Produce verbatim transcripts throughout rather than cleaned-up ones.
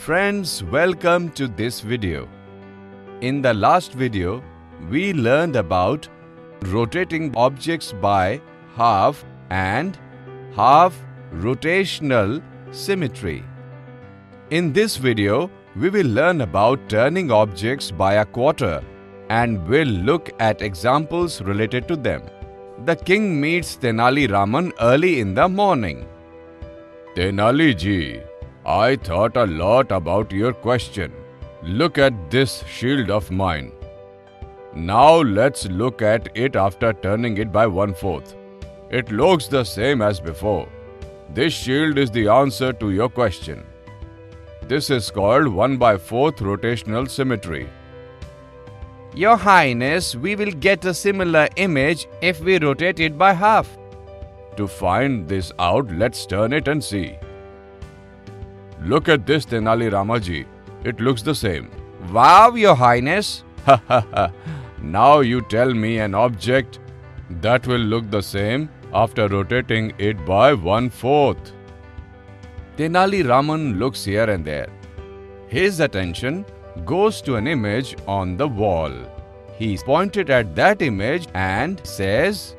Friends, welcome to this video. In the last video, we learned about rotating objects by half and half rotational symmetry. In this video, we will learn about turning objects by a quarter and will look at examples related to them. The king meets Tenali Raman early in the morning. Tenali ji, I thought a lot about your question. Look at this shield of mine. Now let's look at it after turning it by one-fourth. It looks the same as before. This shield is the answer to your question. This is called one by fourth rotational symmetry. Your Highness, we will get a similar image if we rotate it by half. To find this out, let's turn it and see. Look at this, Tenali Ramaji. It looks the same. Wow, Your Highness. Ha ha ha. Now you tell me an object that will look the same after rotating it by one-fourth. Tenali Raman looks here and there. His attention goes to an image on the wall. He pointed at that image and says,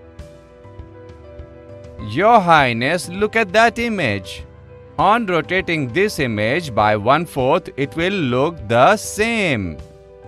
Your Highness, look at that image. On rotating this image by one-fourth, it will look the same.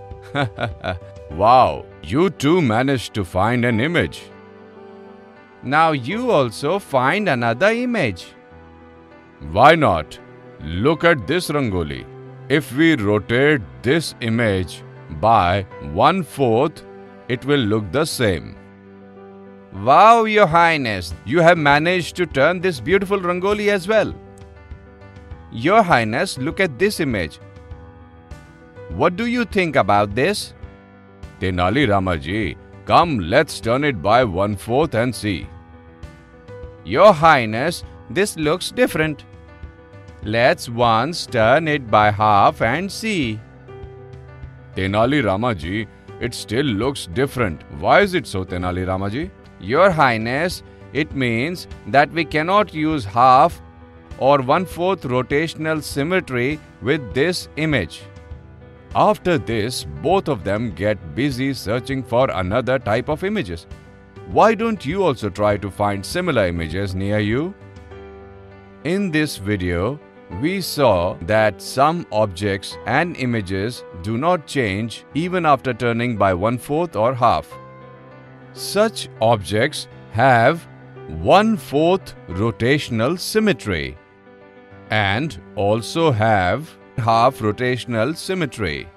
Wow, you too managed to find an image. Now you also find another image. Why not? Look at this Rangoli. If we rotate this image by one-fourth, it will look the same. Wow, Your Highness, you have managed to turn this beautiful Rangoli as well. Your Highness, look at this image. What do you think about this? Tenali Ramaji, come, let's turn it by one-fourth and see. Your Highness, this looks different. Let's once turn it by half and see. Tenali Ramaji, it still looks different. Why is it so, Tenali Ramaji? Your Highness, it means that we cannot use half or one-fourth rotational symmetry with this image. After this, both of them get busy searching for another type of images. Why don't you also try to find similar images near you? In this video, we saw that some objects and images do not change even after turning by one-fourth or half. Such objects have one-fourth rotational symmetry and also have half rotational symmetry.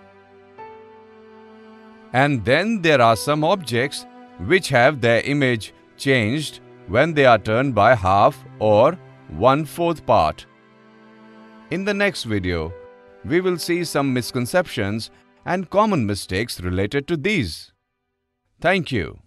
And then there are some objects which have their image changed when they are turned by half or one-fourth part. In the next video, we will see some misconceptions and common mistakes related to these. Thank you.